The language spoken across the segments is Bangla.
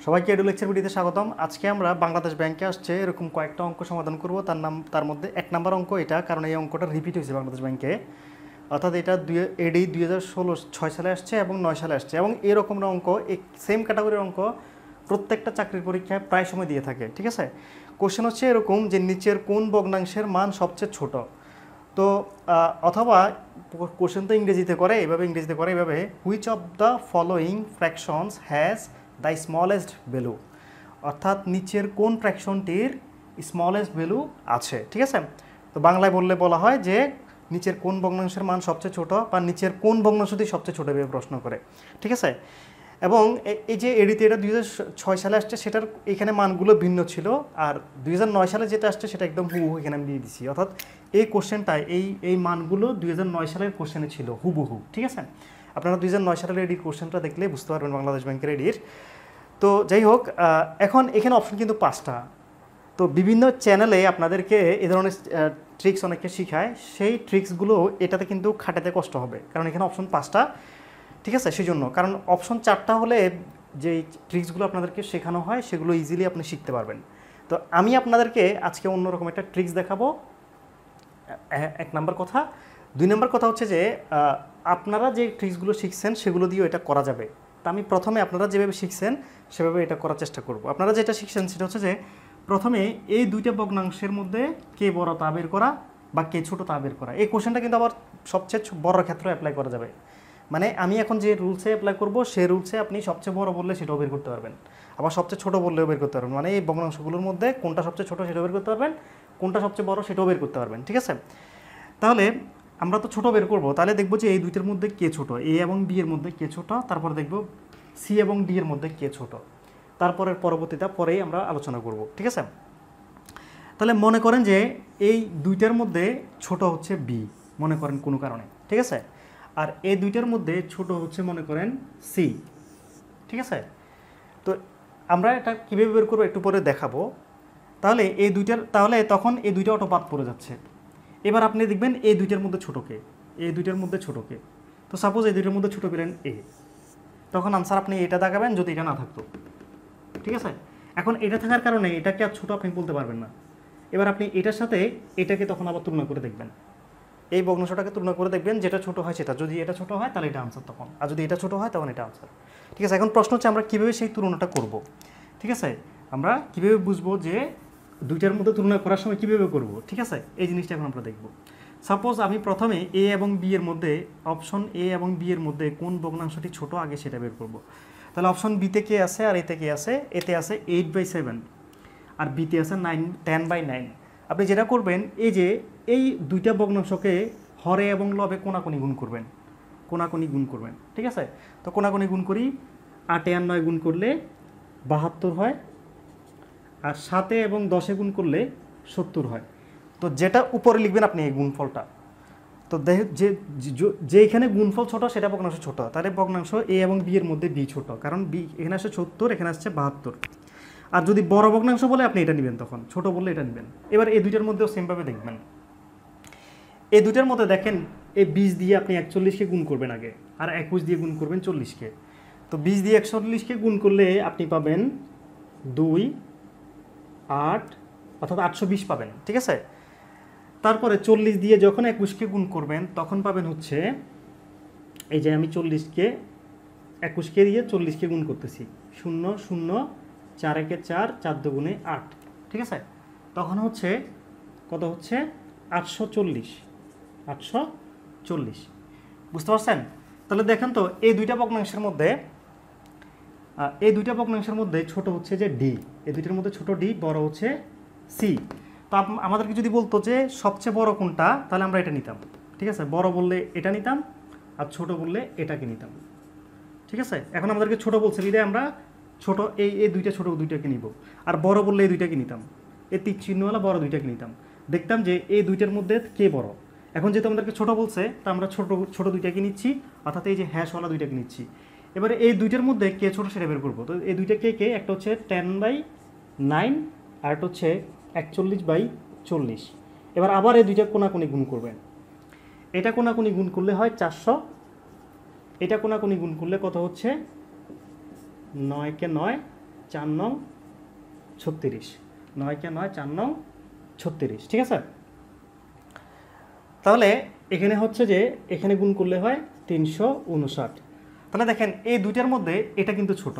সবাইকে এডু লেকচার ভিডিওতে স্বাগতম। আজকে আমরা বাংলাদেশ ব্যাংকে আসছে এরকম কয়েকটা অঙ্ক সমাধান করব। তার মধ্যে 1 নাম্বার অঙ্ক এটা, কারণ এই অঙ্কটা রিপিট হয়েছে বাংলাদেশ ব্যাংকে, অর্থাৎ এটা এডি 2006 সালে আসছে এবং 9 সালে আসছে, এবং এরকম অঙ্ক এই সেম ক্যাটাগরির অঙ্ক প্রত্যেকটা চাকরির পরীক্ষায় প্রায় সময় দিয়ে থাকে। ঠিক আছে, কোশ্চেন হচ্ছে এরকম যে নিচের কোন ভগ্নাংশের মান সবচেয়ে ছোট। তো অথবা কোশ্চেন তো ইংরেজিতে করে এভাবে which of the following fractions has the smallest value, অর্থাৎ নিচের কোন ফ্র্যাকশনটির স্মলেস্ট ভ্যালু আছে। ঠিক আছে, তো বাংলায় বলা হয় যে নিচের কোন ভগ্নাংশের মান সবচেয়ে ছোট, বা নিচের কোন ভগ্নাংশটি সবচেয়ে ছোট ভেবে প্রশ্ন করে। ঠিক আছে, এবং এই যে এডিতে এটা 2006 সালে আসছে, সেটার এখানে মানগুলো ভিন্ন ছিল, আর 2009 সালে যেটা আসছে সেটা একদম হুবহু এখানে আমি দিয়ে দিচ্ছি। অর্থাৎ এই কোশ্চেনটায় এই মানগুলো 2009 সালের কোশ্চেনে ছিল হুবহু। ঠিক আছে, আপনারা 2009 সালের এডির কোশ্চেনটা দেখলে বুঝতে পারবেন বাংলাদেশ ব্যাংকের এডির। তো যাই হোক, এখন এখানে অপশন কিন্তু 5টা। তো বিভিন্ন চ্যানেলে আপনাদেরকে এ ধরনের ট্রিক্স অনেকে শেখায়, সেই ট্রিক্সগুলো এটাতে কিন্তু খাটাতে কষ্ট হবে, কারণ এখানে অপশন 5টা। ঠিক আছে, সেই জন্য, কারণ অপশন 4টা হলে যে ট্রিক্সগুলো আপনাদেরকে শেখানো হয় সেগুলো ইজিলি আপনি শিখতে পারবেন। তো আমি আপনাদেরকে আজকে অন্যরকম একটা ট্রিক্স দেখাবো, 1 নাম্বার কথা। 2 নাম্বার কথা হচ্ছে যে আপনারা যে ট্রিক্সগুলো শিখছেন সেগুলো দিয়েও এটা করা যাবে। তা আমি প্রথমে আপনারা যেভাবে শিখছেন সেভাবে এটা করার চেষ্টা করব। আপনারা যেটা শিখছেন সেটা হচ্ছে যে প্রথমে এই দুইটা ভগ্নাংশের মধ্যে কে বড় তা বের করা বা কে ছোট তা বের করা। এই কোশ্চেনটা কিন্তু আবার সবচেয়ে বড় ক্ষেত্রে অ্যাপ্লাই করা যাবে। মানে আমি এখন যে রুলসে অ্যাপ্লাই করব সেই রুলসে আপনি সবচেয়ে বড় বললে সেটাও বের করতে পারবেন, আবার সবচেয়ে ছোট বললেও বের করতে পারবেন। মানে এই ভগ্নাংশগুলোর মধ্যে কোনটা সবচেয়ে ছোট সেটাও বের করতে পারবেন, কোনটা সবচেয়ে বড় সেটাও বের করতে পারবেন। ঠিক আছে, তাহলে আমরা তো ছোট বের করব, তাহলে দেখব যে এই দুইটার মধ্যে কে ছোট, এ এবং বি এর মধ্যে কে ছোট, তারপরে দেখব সি এবং ডি এর মধ্যে কে ছোট, তারপরের পরবর্তীটা পরেই আমরা আলোচনা করব। ঠিক আছে, তাহলে মনে করেন যে এই দুইটার মধ্যে ছোট হচ্ছে বি, মনে করেন কোনো কারণে। ঠিক আছে, আর এই দুইটার মধ্যে ছোট হচ্ছে মনে করেন সি। ঠিক আছে, তো আমরা এটা কীভাবে বের করবো একটু পরে দেখাবো। তাহলে তখন এই দুইটা অটো বাদ পড়ে যাচ্ছে। এবার আপনি দেখবেন এই দুইটার মধ্যে ছোটকে, তো সাপোজ এই দুইটার মধ্যে ছোট পেলেন এ, তখন আনসার আপনি এটা দেখাবেন যদি এটা না থাকতো। ঠিক আছে, এখন এটা থাকার কারণে এটাকে আর ছোট আপনি বলতে পারবেন না। এবার আপনি এটার সাথে এটাকে তখন আবার তুলনা করে দেখবেন, এই ভগ্নাংশটাকে তুলনা করে দেখবেন, যেটা ছোট হয় সেটা, যদি এটা ছোট হয় তাহলে এটা আনসার তখন, আর যদি এটা ছোট হয় তখন এটা আনসার। ঠিক আছে, এখন প্রশ্ন হচ্ছে আমরা কীভাবে সেই তুলনাটা করব। ঠিক আছে, আমরা কীভাবে বুঝবো যে দুইটার মধ্যে তুলনা করার সময় কীভাবে করব। ঠিক আছে, এই জিনিসটা এখন আমরা দেখব। সাপোজ আমি প্রথমে এ এবং বি এর মধ্যে, অপশন এ এবং বি এর মধ্যে কোন ভগ্নাংশটি ছোট আগে সেটা বের করব। তাহলে অপশন বিতে কে আছে আর এতে কে আছে? এতে আছে 8/7 আর বিতে আছে 10/9। আপনি যেটা করবেন, এই যে এই দুইটা ভগ্নাংশকে হরে এবং লবে কোনাকুনি গুণ করবেন, ঠিক আছে, তো কোনাকুনি গুণ করি। 8 আর 9 গুণ করলে 72 হয়, আর 7 এবং 10 গুণ করলে 70 হয়। তো যেটা উপরে লিখবেন আপনি এই গুণফলটা, তো যে এখানে গুণফল ছোট সেটা ভগ্নাংশ ছোট, তাহলে ভগ্নাংশ এ এবং বি এর মধ্যে বি ছোট, কারণ বি এখানে আসছে 70, এখানে আসছে 72। আর যদি বড় ভগ্নাংশ বলে আপনি এটা নেবেন, তখন ছোট বললে এটা নেবেন। এবার এই দুইটার মধ্যেও সেমভাবে দেখবেন, এই দুইটার মধ্যে দেখেন এই 20 দিয়ে আপনি 41কে গুণ করবেন আগে, আর 21 দিয়ে গুণ করবেন 40কে। তো 20 দিয়ে 41কে গুণ করলে আপনি পাবেন 2, 8, অর্থাৎ 820 পাবেন। ঠিক আছে, তারপরে 40 দিয়ে যখন 21কে গুণ করবেন তখন পাবেন হচ্ছে, এই যে আমি 40কে 21কে দিয়ে 40কে গুণ করতেছি, 0 0 4 একে 4, 4 দুগুণে 8। ঠিক আছে, তখন হচ্ছে কত হচ্ছে? 840। বুঝতে পারছেন? তাহলে দেখেন তো এই দুইটা ভগ্নাংশের মধ্যে ছোট হচ্ছে যে ডি, এই দুইটার মধ্যে ছোট ডি, বড় হচ্ছে সি। তো আমাদেরকে যদি বলতো যে সবচেয়ে বড় কোনটা, তাহলে আমরা এটা নিতাম। ঠিক আছে, বড় বললে এটা নিতাম, আর ছোট বললে এটাকে নিতাম। ঠিক আছে, এখন আমাদেরকে ছোট বলছে বিধায় আমরা ছোট এই দুইটাকে নিব, আর বড় বললে এই দুইটাকে নিতাম, এই তীর চিহ্নওয়ালা বড় দুইটাকে নিতাম। দেখতাম যে এই দুইটার মধ্যে কে বড়। এখন যেহেতু আমাদেরকে ছোট বলছে, তা আমরা ছোট দুইটাকে নিচ্ছি, অর্থাৎ এই যে হ্যাশওয়ালা দুইটাকে নিচ্ছি। এবারে এই দুইটার মধ্যে কে ছোট সেটা বের করবো। তো এই দুইটা কে, একটা হচ্ছে 10/9 আর একটা হচ্ছে 41/40। এবার আবার এই দুইটা কোনাকুনি গুণ করবেন, এটা কোনাকুনি গুণ করলে হয় 400, এটা কোনাকুনি গুণ করলে কত হচ্ছে? 9 কে 9, 4 নং 36, 9 কে 9 4 নং 36, ঠিক আছে। তাহলে এখানে হচ্ছে যে এখানে গুণ করলে হয় 359। তাহলে দেখেন এই দুইটার মধ্যে এটা কিন্তু ছোট,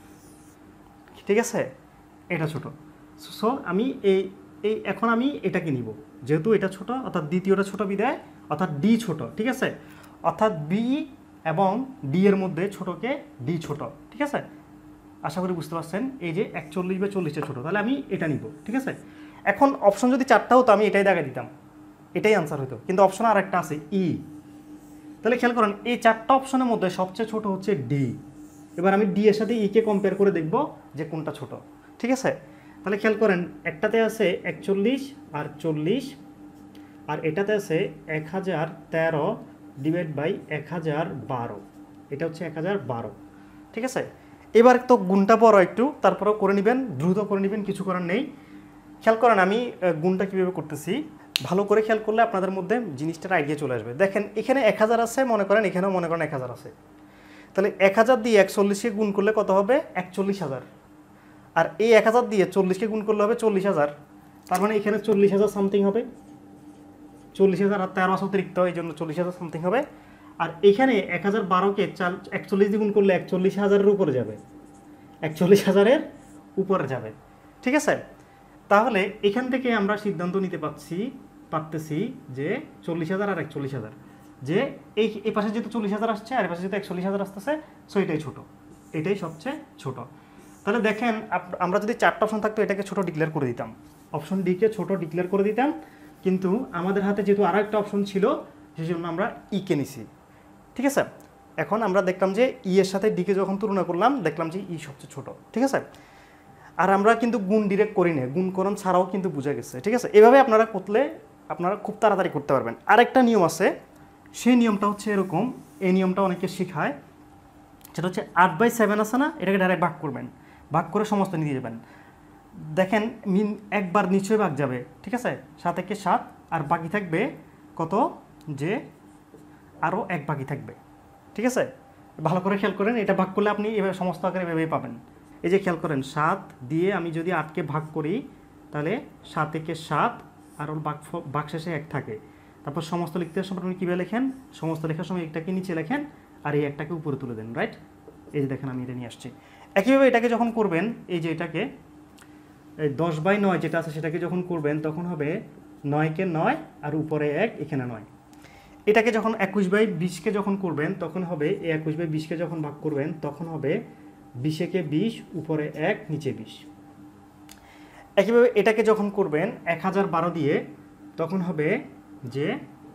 ঠিক আছে, এটা ছোট। সো আমি এখন আমি এটাকে নিব, যেহেতু এটা ছোট অর্থাৎ দ্বিতীয়টা ছোট বিদায়, অর্থাৎ ডি ছোট, ঠিক আছে, অর্থাৎ বি এবং ডি এর মধ্যে ছোটকে ডি ছোট, ঠিক আছে। আশা করি বুঝতে পারছেন। এই যে 41/40 ছোট, তাহলে আমি এটা নিব, ঠিক আছে। এখন অপশন যদি 4টা হতো আমি এটাই দেখা দিতাম, এটাই আনসার হতো, কিন্তু অপশন আর একটা আছে ই। তাহলে খেয়াল করেন এই 4টা অপশনের মধ্যে সবচেয়ে ছোট হচ্ছে ডি। এবার আমি ডি এর সাথে ই কে কম্পেয়ার করে দেখব যে কোনটা ছোট, ঠিক আছে। তাহলে খেয়াল করেন একটাতে আছে 41 আর 40, আর এটাতে আছে 1013 ডিভাইড বাই 1012, এটা হচ্ছে 1012, ঠিক আছে। এবার তো গুণটা বড় একটু, তারপরেও করে নেবেন, দ্রুত করে নেবেন, কিছু করার নেই। খেয়াল করেন আমি গুণটা কীভাবে করতেছি, ভালো করে খেয়াল করলে আপনাদের মধ্যে জিনিসটার আইডিয়া চলে আসবে। দেখেন এখানে 1000 আছে, মনে করেন এখানেও মনে করেন 1000 আছে, তাহলে 1000 দিয়ে 41কে গুণ করলে কত হবে? 41,000। আর এই 1000 দিয়ে 40কে গুণ করলে হবে 40,000, তার মানে এখানে 40,000 সামথিং হবে, 40,000 আর 13 অতিরিক্ত, এই জন্য 40,000 সামথিং হবে। আর এখানে 1012কে 41 দিয়ে গুণ করলে 41,000-এর উপরে যাবে, 41,000-এর উপরে যাবে, ঠিক আছে। তাহলে এখান থেকে আমরা সিদ্ধান্ত নিতে পারতেছি যে 40,000 আর 41,000, যে এই পাশে যেহেতু 40,000 আসছে আর এই পাশে যেহেতু 41,000 আসতেছে, সো এটাই ছোট, এটাই সবচেয়ে ছোট। তাহলে দেখেন আমরা যদি 4টা অপশন থাকতো এটাকে ছোট ডিক্লেয়ার করে দিতাম, অপশন ডিকে ছোট ডিক্লেয়ার করে দিতাম, কিন্তু আমাদের হাতে যেহেতু আরও একটা অপশন ছিল সেই জন্য আমরা ইকে নিছি, ঠিক আছে। এখন আমরা দেখলাম যে ই এর সাথে ডিকে যখন তুলনা করলাম দেখলাম যে ই সবচেয়ে ছোট, ঠিক আছে। আর আমরা কিন্তু গুণ ডিরেক্ট করি না, গুণকরণ ছাড়াও কিন্তু বোঝা গেছে, ঠিক আছে। এভাবে আপনারা করলে আপনারা খুব তাড়াতাড়ি করতে পারবেন। আরেকটা নিয়ম আছে, সেই নিয়মটা হচ্ছে এরকম, এই নিয়মটা অনেকে শেখায়, সেটা হচ্ছে 8/7 আছে না, এটাকে ডাইরেক্ট ভাগ করবেন, ভাগ করে সমস্ত নিয়ে যাবেন। দেখেন একবার নিচে ভাগ যাবে, ঠিক আছে, 7 একে 7, আর বাকি থাকবে কত, যে আরও 1 বাকি থাকবে, ঠিক আছে। ভালো করে খেয়াল করেন, এটা ভাগ করলে আপনি এভাবে সমস্ত আকারে এভাবেই পাবেন। এই যে খেয়াল করেন 7 দিয়ে আমি যদি 8কে ভাগ করি তাহলে 7 একে 7, আর ওর ভাগশেষে 1 থাকে। তারপর সমস্ত লিখতে সময় আপনি কীভাবে লেখেন, সমস্ত লেখার সময় একটাকে নিচে লেখেন আর এই একটাকে উপরে তুলে দেন, রাইট। এই যে দেখেন আমি এটা নিয়ে আসছি। একইভাবে এটাকে যখন করবেন, এই যে এটাকে 10/9 যেটা আছে সেটাকে যখন করবেন তখন হবে 9কে 9 আর উপরে 1, এখানে 9। এটাকে যখন 21/20কে যখন করবেন তখন হবে, এই 21/20কে যখন ভাগ করবেন তখন হবে 20 × 20 উপরে 1 নিচে 20। একইভাবে এটাকে যখন করবেন 1012 দিয়ে তখন হবে যে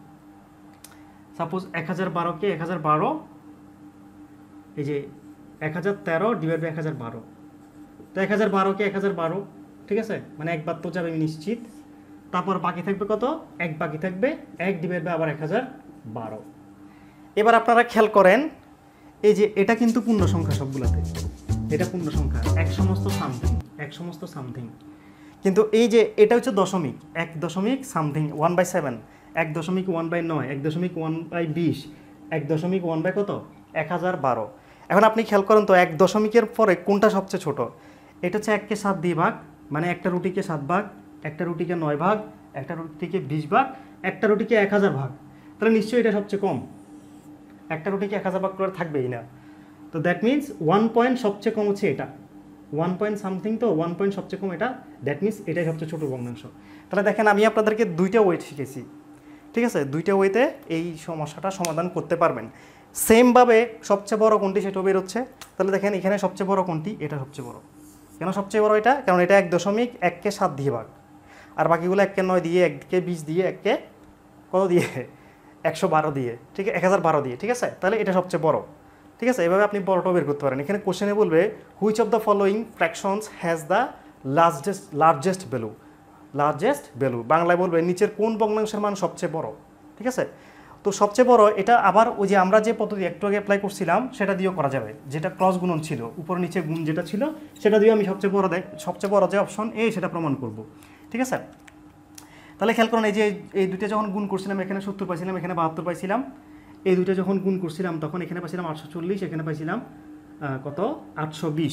সাপোজ 1012কে 1012, এই যে 1013 ডিভাইড বাই 1012, তো 1012কে 1012, ঠিক আছে, মানে একবার তো যাবে নিশ্চিত। তারপর বাকি থাকবে কত, 1 বাকি থাকবে, 1 ডিভাইড বাই আবার 1012। এবার আপনারা খেয়াল করেন এই যে এটা কিন্তু পূর্ণ সংখ্যা, সবগুলোতে এটা পূর্ণ সংখ্যা, এক সমস্ত সামথিং, কিন্তু এই যে এটা হচ্ছে দশমিক, 1 সামথিং 1/7, 1.1/9, 1.1/20, 1.1 কত, 1012। এখন আপনি খেয়াল করেন তো 1 দশমিকের পরে কোনটা সবচেয়ে ছোট। এটা হচ্ছে 1কে 7 দিয়ে ভাগ, মানে একটা রুটিকে 7 ভাগ, একটা রুটিকে 9 ভাগ, একটা রুটিকে 20 ভাগ, একটা রুটিকে 1000 ভাগ, তাহলে নিশ্চয়ই এটা সবচেয়ে কম। একটা রুটিকে 1000 ভাগ করে থাকবেই না, তো দ্যাট মিনস 1 পয়েন্ট সবচেয়ে কম হচ্ছে এটা, 1 পয়েন্ট সামথিং, তো 1 পয়েন্ট সবচেয়ে কম এটা, দ্যাট মিনস এটাই সবচেয়ে ছোটো ভগ্নাংশ। তাহলে দেখেন আমি আপনাদেরকে 2টা ওয়েট শিখেছি, ঠিক আছে, 2টা ওয়েতে এই সমস্যাটা সমাধান করতে পারবেন। সেমভাবে সবচেয়ে বড় কোনটি সেটাও বেরোচ্ছে। তাহলে দেখেন এখানে সবচেয়ে বড় কোনটি, এটা সবচেয়ে বড়। কেন সবচেয়ে বড় এটা, কারণ এটা 1.1কে 7 দিয়ে ভাগ, আর বাকিগুলো 1কে 9 দিয়ে, 1কে 20 দিয়ে, 1কে কত দিয়ে, 112 দিয়ে, ঠিক আছে, 1012 দিয়ে, ঠিক আছে। তাহলে এটা সবচেয়ে বড়, ঠিক আছে। এভাবে আপনি বড়টাও বের করতে পারেন। এখানে কোশ্চেনে বলবে which of the following fractions has the largest value, বাংলায় বলবে নিচের কোন ভগ্নাংশের মান সবচেয়ে বড়, ঠিক আছে। তো সবচেয়ে বড় এটা আবার ওই যে আমরা যে পদ্ধতি একটু আগে অ্যাপ্লাই করছিলাম সেটা দিয়েও করা যাবে, যেটা ক্রস গুণন ছিল, উপর নিচে গুণ যেটা ছিল সেটা দিয়েও আমি সবচেয়ে বড় যে অপশন এ সেটা প্রমাণ করব, ঠিক আছে। তাহলে খেয়াল করুন এই যে এই দুইটা যখন গুণ করছিলাম এখানে 70 পাইছিলাম, এখানে 72 পাইছিলাম। এই দুইটা যখন গুণ করছিলাম তখন এখানে পাইছিলাম 840, এখানে পাইছিলাম কত, 820।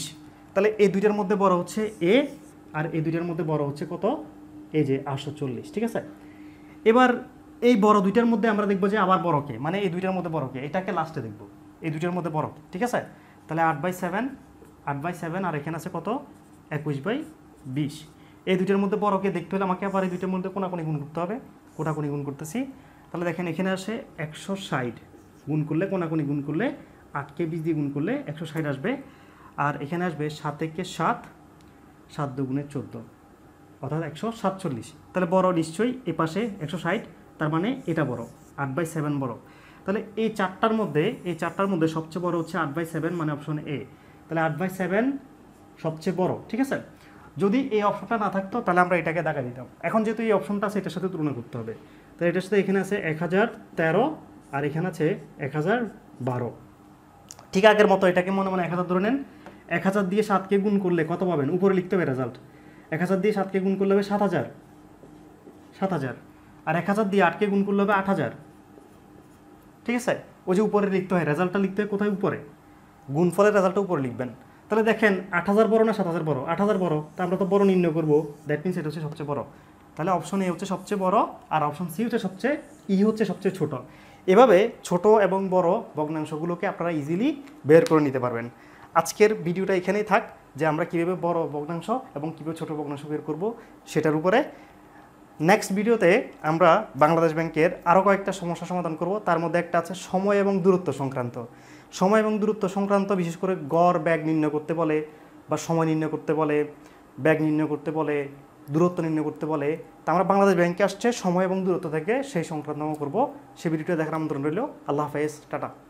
তাহলে এই দুইটার মধ্যে বড় হচ্ছে এ, আর এই দুইটার মধ্যে বড় হচ্ছে কত, এই যে 840, ঠিক আছে। এবার এই বড় দুইটার মধ্যে আমরা দেখবো যে আবার বড় কে, মানে এই দুইটার মধ্যে বড় কে, এটাকে লাস্টে দেখবো, এই দুইটার মধ্যে বড় কে, ঠিক আছে। তাহলে 8/7 আর এখানে আছে কত 21/20। এই দুইটার মধ্যে বড় কে দেখতে হলে আমাকে আবার এই দুইটার মধ্যে কোনাকুনি গুণ করতে হবে, কোনাকুনি গুণ করতেছি। তাহলে দেখেন এখানে আসে 160, গুণ করলে কোনাকুনি গুণ করলে 8কে 20 দিয়ে গুণ করলে 160 আসবে। আর এখানে আসবে 7 একে 7, 7 দুগুণে 14, অর্থাৎ 147। তাহলে বড় নিশ্চয়ই এ পাশে 160, তার মানে এটা বড়, 8/7 বড়। তাহলে এই চারটার মধ্যে সবচেয়ে বড় হচ্ছে 8/7, মানে অপশন এ। তাহলে 8/7 সবচেয়ে বড়, ঠিক আছে। যদি এই অপশনটা না থাকতো তাহলে আমরা এটাকে দেখা দিতাম। এখন যেহেতু এই অপশনটা আছে এটার সাথে তুলনা করতে হবে, তাহলে এটার সাথে এখানে আছে 1013 আর এখানে আছে 1012। ঠিক আগের মতো এটাকে মনে মনে 1000 ধরে নেন। 1000 দিয়ে 7কে গুণ করলে কত পাবেন, উপরে লিখতে হবে রেজাল্ট। 1000 দিয়ে 7কে গুণ করলে হবে 7000, আর 1000 দিয়ে 8কে গুণ করলে হবে 8000, ঠিক আছে। ওই যে উপরে লিখতে হয়, রেজাল্টটা লিখতে হয় কোথায়, উপরে, গুণফলের রেজাল্টটা উপরে লিখবেন। তাহলে দেখেন 8000 বড় না 7000 বড়, 8000 বড়, তা আমরা তো বড় নির্ণয় করবো, দ্যাট মিনস এটা হচ্ছে সবচেয়ে বড়। তাহলে অপশন এ হচ্ছে সবচেয়ে বড়, আর অপশন সি হচ্ছে সবচেয়ে ছোট। এভাবে ছোট এবং বড় ভগ্নাংশগুলোকে আপনারা ইজিলি বের করে নিতে পারবেন। আজকের ভিডিওটা এখানেই থাক, যে আমরা কীভাবে বড় ভগ্নাংশ এবং কীভাবে ছোট ভগ্নাংশ বের করব সেটার উপরে। নেক্সট ভিডিওতে আমরা বাংলাদেশ ব্যাংকের আরও কয়েকটা সমস্যা সমাধান করব। তার মধ্যে একটা আছে সময় এবং দূরত্ব সংক্রান্ত। সময় এবং দূরত্ব সংক্রান্ত বিশেষ করে গড় ব্যাগ নির্ণয় করতে বলে, বা সময় নির্ণয় করতে বলে, ব্যাগ নির্ণয় করতে বলে, দূরত্ব নির্ণয় করতে বলে। তা আমরা বাংলাদেশ ব্যাংকে আসছে সময় এবং দূরত্ব থেকে সেই সংক্রান্ত করব। সেই ভিডিওটা দেখার আমন্ত্রণ রইল। আল্লাহ হাফেজ, টাটা।